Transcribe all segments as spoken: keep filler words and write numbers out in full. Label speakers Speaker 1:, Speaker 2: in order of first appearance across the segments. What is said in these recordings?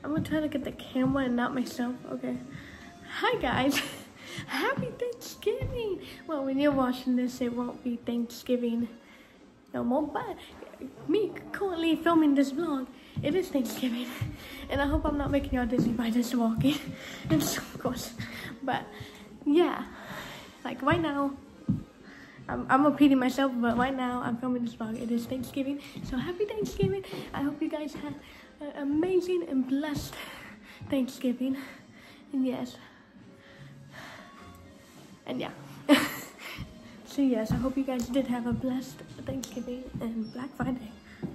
Speaker 1: I'm gonna try to get the camera and not myself. Okay. Hi guys. Happy Thanksgiving. Well, when you're watching this, it won't be Thanksgiving no more, but me currently filming this vlog, it is Thanksgiving. And I hope I'm not making y'all dizzy by just walking. And so, of course. But yeah, like right now, I'm, I'm repeating myself, but right now I'm filming this vlog. It is Thanksgiving, so happy Thanksgiving. I hope you guys had an amazing and blessed Thanksgiving. And yes, and yeah. So yes, I hope you guys did have a blessed Thanksgiving and Black Friday.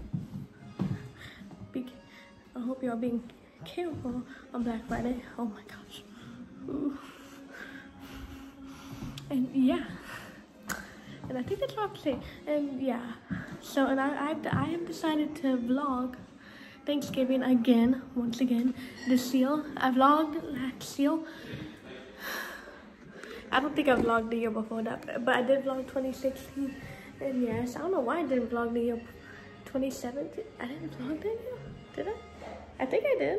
Speaker 1: Be, I hope you're being careful on Black Friday. Oh my gosh. Ooh. And yeah. And I think that's all I'm saying. And yeah. So, and I, I, I have decided to vlog Thanksgiving again, once again. This year. I vlogged last year. I don't think I vlogged the year before that, but I did vlog twenty sixteen. And yes, I don't know why I didn't vlog the year twenty seventeen. I didn't vlog that year, did I? I think I did.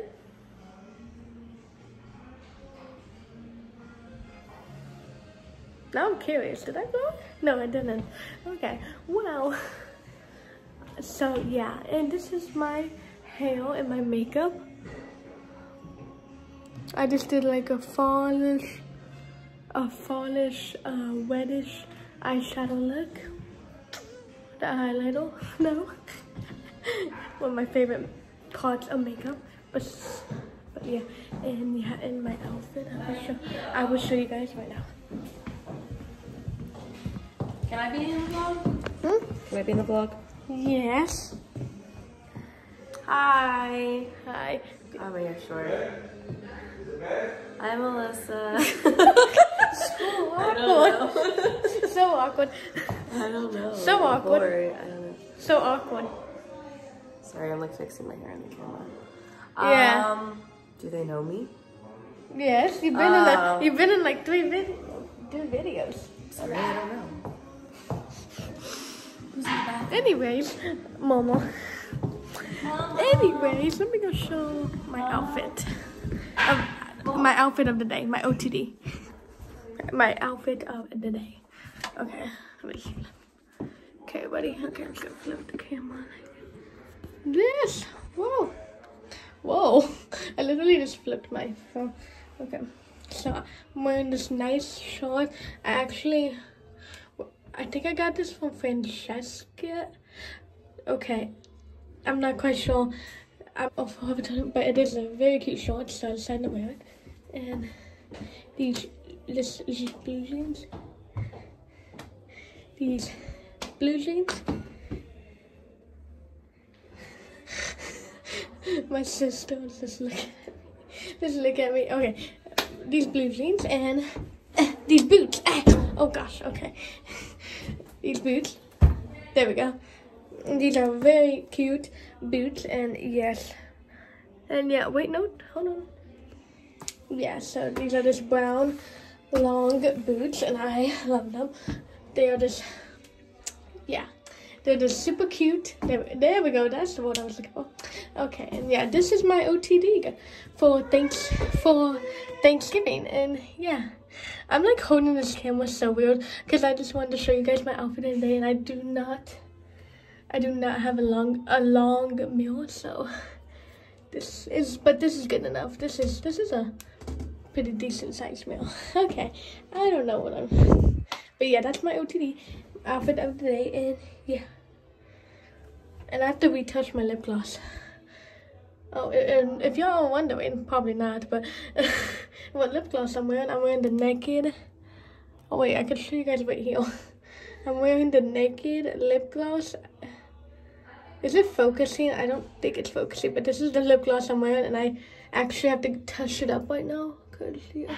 Speaker 1: Now I'm curious, did I vlog? No, I didn't. Okay, well, so yeah, and this is my hair and my makeup. I just did like a fallish, a fallish, uh, reddish eyeshadow look. The highlighter, no. One of my favorite parts of makeup, but, but yeah, and yeah, in my outfit, I will show, I will show you guys right now.
Speaker 2: Can I be in the vlog?
Speaker 1: Hmm?
Speaker 2: Can I be in the vlog?
Speaker 1: Yes. Hi. Hi.
Speaker 2: Oh my gosh, short. I'm Melissa.
Speaker 1: So awkward. So awkward.
Speaker 2: I don't know.
Speaker 1: So
Speaker 2: I'm
Speaker 1: awkward.
Speaker 2: bored. I don't know.
Speaker 1: So awkward.
Speaker 2: Sorry, I'm like fixing my hair on the camera.
Speaker 1: Yeah.
Speaker 2: Um, do they know me?
Speaker 1: Yes, you've been
Speaker 2: Uh,
Speaker 1: in a, you've been in like three vid three videos.
Speaker 2: Sorry, I don't know.
Speaker 1: Anyways, Mama. Anyways, let me go show my outfit. Of, my outfit of the day, my O T D. My outfit of the day. Okay, let me see. Okay, buddy. Okay, I'm just gonna flip the camera. This. Whoa. Whoa. I literally just flipped my phone. Okay. So I'm wearing this nice short. I actually, I think I got this from Francesca. Okay, I'm not quite sure. I'm off of it, but it is a very cute short, so I decided to wear it. And these, this, these blue jeans. These blue jeans. My sister was just looking at me. Just look at me. Okay. These blue jeans and uh, these boots. Ah, oh gosh, okay. These boots. There we go. And these are very cute boots, and yes. And yeah, wait, no, hold on. Yeah, so these are just brown, long boots, and I love them. They are just, yeah. They're just super cute. There, there we go. That's the word I was looking for. Okay, and yeah, this is my O T D for thanks for Thanksgiving, and yeah, I'm like holding this camera so weird because I just wanted to show you guys my outfit today, and I do not, I do not have a long a long meal, so this is, but this is good enough. This is this is a pretty decent sized meal. Okay, I don't know what I'm, but yeah, that's my O T D outfit of the day, and yeah. And I have to retouch my lip gloss. Oh, and if y'all are wondering, probably not, but what lip gloss I'm wearing, I'm wearing the Naked. Oh wait, I can show you guys right here. I'm wearing the Naked lip gloss. Is it focusing? I don't think it's focusing, but this is the lip gloss I'm wearing, and I actually have to touch it up right now. Cause yeah,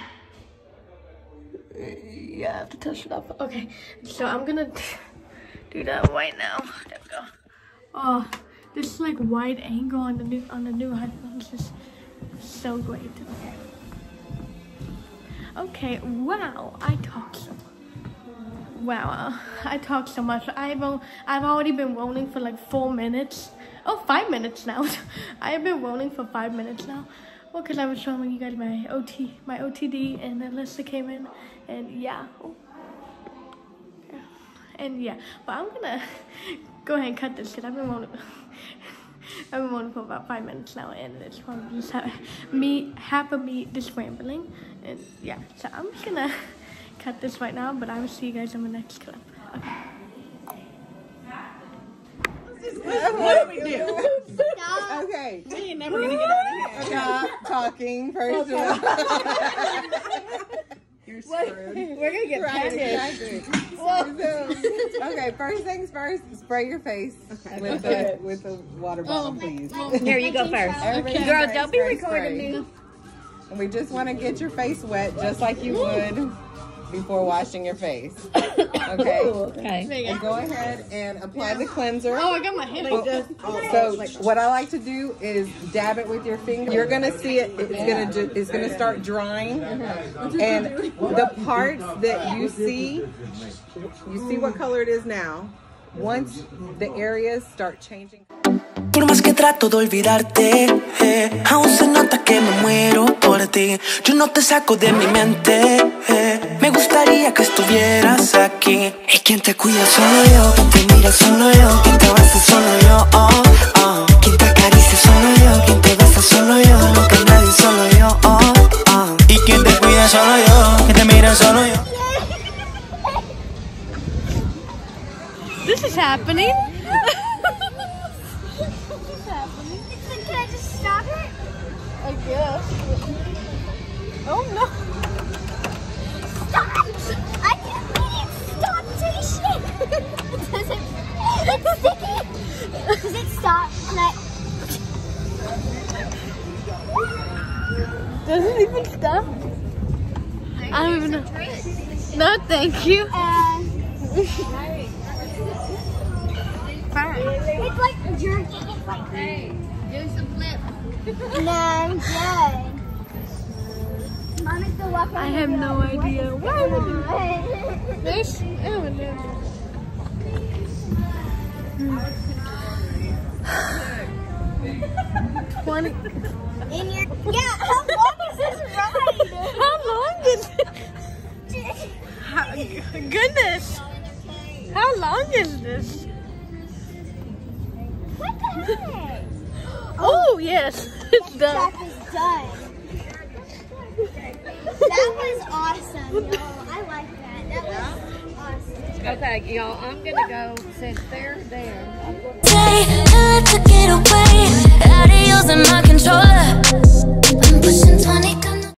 Speaker 1: yeah, I have to touch it up. Okay, so I'm gonna do that right now. There we go. Oh, this like wide angle on the new on the new headphones is so great. Okay. Okay. Wow, I talk so. Wow, I talk so much. I've o- I've already been rolling for like four minutes. Oh, five minutes now. I have been rolling for five minutes now. Well, because I was showing you guys my O T, my O T D, and then Alyssa came in, and yeah. Oh. yeah. And yeah, but I'm gonna go ahead and cut this because I've been rolling. I've been rolling for about five minutes now, and it's probably just have me, half of me just rambling, and yeah. So I'm just gonna cut this right now, but I will see you guys in the next clip. Okay.
Speaker 3: What do we do?
Speaker 4: Stop.
Speaker 3: Okay.
Speaker 4: We ain't never gonna get out of here.
Speaker 3: Stop talking first of all. You're screwed.
Speaker 4: We're gonna get
Speaker 3: Right,
Speaker 4: packaged.
Speaker 3: exactly. So, okay, first things first, spray your face with the with the water bottle, please.
Speaker 4: Here, you go first.
Speaker 3: Everybody
Speaker 4: Girl,
Speaker 3: spray,
Speaker 4: don't be
Speaker 3: spray,
Speaker 4: recording
Speaker 3: spray.
Speaker 4: me.
Speaker 3: And we just want to get your face wet just like you would before washing your face. Okay?
Speaker 4: Okay.
Speaker 3: And go ahead and apply the cleanser.
Speaker 1: Oh, I got my hand.
Speaker 3: So what I like to do is dab it with your finger. You're gonna see it. It's gonna ju- it's gonna start drying, and the parts that you see, you see what color it is now. Once the areas start changing.
Speaker 5: Por más que trato de olvidarte, eh, aún se nota que me muero por ti. Yo no te saco de mi mente, eh, me gustaría que estuvieras aquí. Y quien te cuida solo yo, quien te mira solo yo, quien te abraza solo yo, oh, oh. Quien te acaricia solo yo, quien te besa solo yo, nunca nadie solo yo, oh, oh. Y quien te cuida solo yo, quien te mira solo yo.
Speaker 1: This is happening.
Speaker 6: Can I just stop it?
Speaker 1: I guess. Oh no.
Speaker 6: Stop! I can't believe it stopped. Take a shit. Does it? It's sticky. Does it stop? Can I?
Speaker 1: Does it even stop? I don't even know. No, thank you.
Speaker 6: Uh,
Speaker 1: Fine.
Speaker 6: it's like jerking. It's like. Hey, do some flip. No, I'm good. Mama's still walking.
Speaker 1: I have no idea. Why would you?
Speaker 6: you?
Speaker 1: This? Oh no. Twenty.
Speaker 6: In your. Yeah. How long is this ride?
Speaker 1: How long is it? How, goodness. How long is this?
Speaker 6: What the heck?
Speaker 1: Oh yes, it's
Speaker 6: That
Speaker 1: done.
Speaker 6: is done. That was awesome, y'all. I like that. That was awesome.
Speaker 4: Okay, y'all, I'm gonna go since they're there.
Speaker 5: Say, I took it away.